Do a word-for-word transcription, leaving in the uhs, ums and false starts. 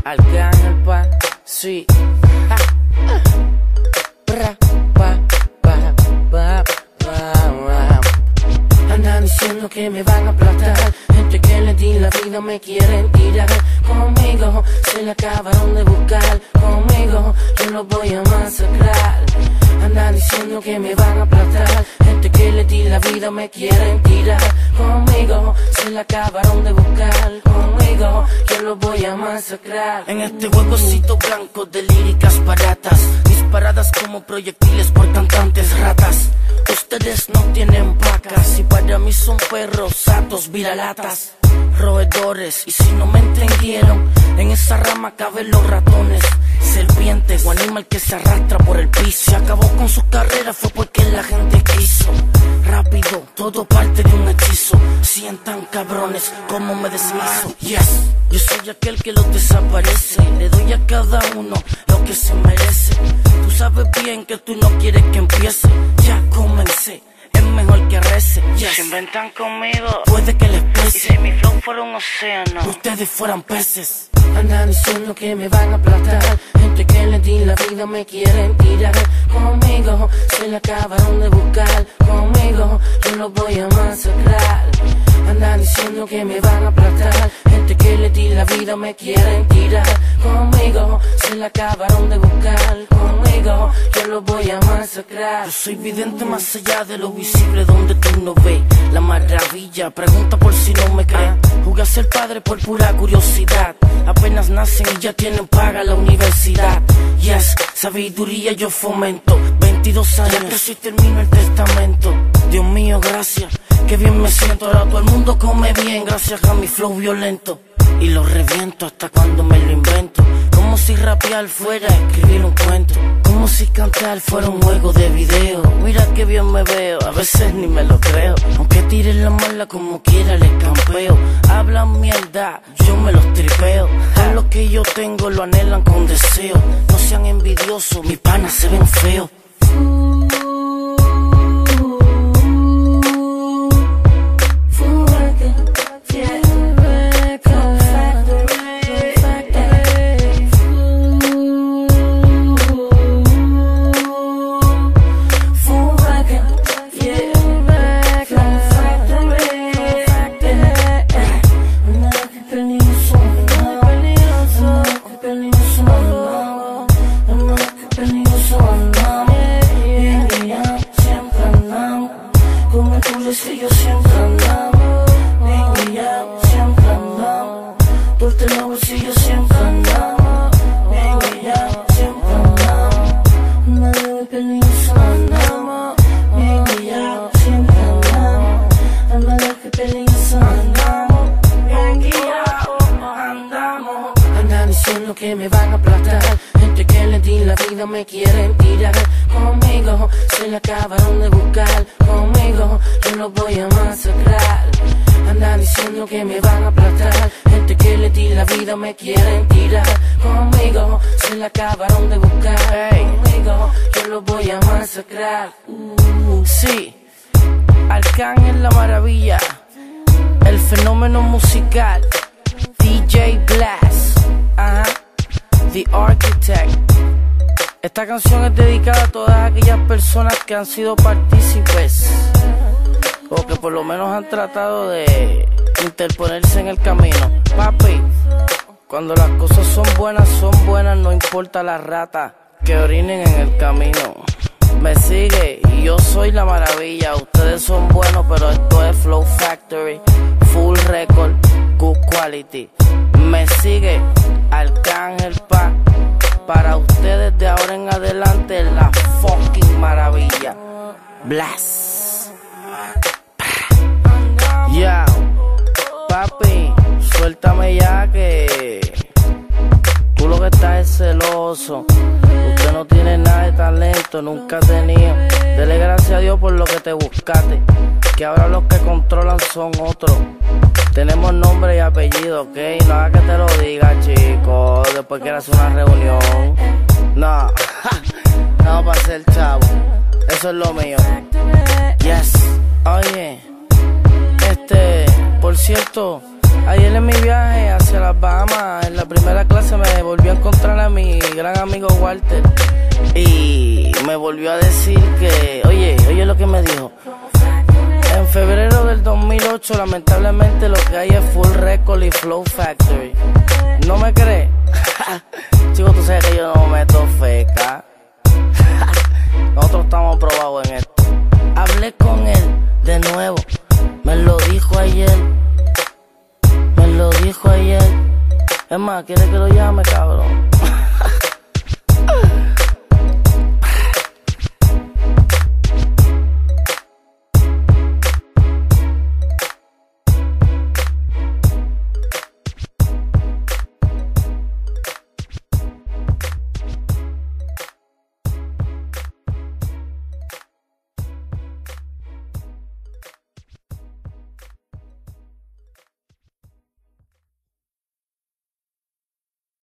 Arcángel pa, sí. Ja. Pra, pa, pa, pa, pa, pa. Andan diciendo que me van a aplastar, gente que le di la vida me quieren tirar. Conmigo se la acabaron de buscar, conmigo yo los voy a masacrar. Andan diciendo que me van a aplastar, gente que le di la vida me quieren tirar. Conmigo se la acabaron de buscar, conmigo yo los voy a masacrar. En este huevocito blanco de líricas baratas, disparadas como proyectiles por cantantes ratas. Ustedes no tienen vacas y para mí son perros, satos, viralatas, roedores. Y si no me entendieron, en esa rama caben los ratones, serpientes o animal que se arrastra por el piso. Se acabó con su carrera fue porque la gente quiso. Rápido, todo parte de un hechizo. Sientan cabrones como me deslizo. Yes, yo soy aquel que los desaparece. Le doy a cada uno lo que se merece. Tú sabes bien que tú no quieres que empiece. Ya comencé, es mejor que rece. Yes. Se inventan conmigo, puede que les pese. Y si mi flow fuera un océano, ustedes fueran peces. Andan diciendo que me van a aplastar, gente que le di la vida me quieren tirar. Conmigo se la acabaron de buscar, conmigo yo los voy a masacrar. Andan diciendo que me van a aplastar, gente que le di la vida me quieren tirar. Conmigo se la acabaron de buscar, conmigo yo los voy a masacrar. Yo soy vidente más allá de lo visible, donde tú no ves la maravilla. Pregunta por si no me crees. Jugué a ser padre por pura curiosidad, apenas nacen y ya tienen paga la universidad. Yes, sabiduría yo fomento, veintidós años, ya casi termino el testamento. Dios mío, gracias, qué bien me siento. Ahora todo el mundo come bien gracias a mi flow violento. Y lo reviento hasta cuando me lo invento. Como si rapear fuera escribir un cuento, como si cantar fuera un juego de video. Mira que bien me veo, a veces ni me lo creo. Aunque tiren la mala como quiera les campeo. Hablan mierda, yo me los tripeo. Todo lo que yo tengo lo anhelan con deseo. No sean envidiosos, mis panas se ven feos. Que yo siempre andamos, bien guiados, siempre andamos. Dulce en los bolsillos siempre andamos, bien guiados, siempre andamos. Nadie de peligroso andamos, bien guiados, siempre andamos. Nadie de peligroso andamos, bien guiados, andamos. Andan diciendo que me van a aplastar, gente que le di la vida me quieren tirar. Conmigo se la acabaron de buscar, conmigo yo los voy a masacrar. Andan diciendo que me van a aplastar, gente que le di la vida me quieren tirar. Conmigo se la acabaron de buscar, conmigo yo los voy a masacrar. uh, Sí, Arcángel la maravilla, el fenómeno musical, D J Blast, ajá, The Architect. Esta canción es dedicada a todas aquellas personas que han sido partícipes o que por lo menos han tratado de interponerse en el camino. Papi, cuando las cosas son buenas, son buenas, no importa la rata que orinen en el camino. Me sigue y yo soy la maravilla. Ustedes son buenos, pero esto es Flow Factory, full record, good quality. Me sigue Arcángel pa. Para ustedes de ahora en adelante la fucking maravilla. Blast. Ya, papi, suéltame ya que tú lo que estás es celoso. Usted no tiene nada de talento, nunca ha tenido. Dele gracias a Dios por lo que te buscaste, que ahora los que controlan son otros. Tenemos nombre y apellido, ok, no haga que te lo diga, chico. Después quieras una reunión. No, no para ser chavo. Eso es lo mío. Yes. Oye, este, por cierto, ayer en mi viaje hacia las Bahamas, en la primera clase me volví a encontrar a mi gran amigo Walter y me volvió a decir que, oye, oye lo que me dijo. En febrero del dos mil ocho, lamentablemente lo que hay es Full Record y Flow Factory. ¿No me crees? Chicos, tú sabes que yo no meto feca. Nosotros estamos probados en esto. Hablé con él de nuevo, me lo dijo ayer. Me lo dijo ayer. Es más, ¿quiere que lo llame, cabrón?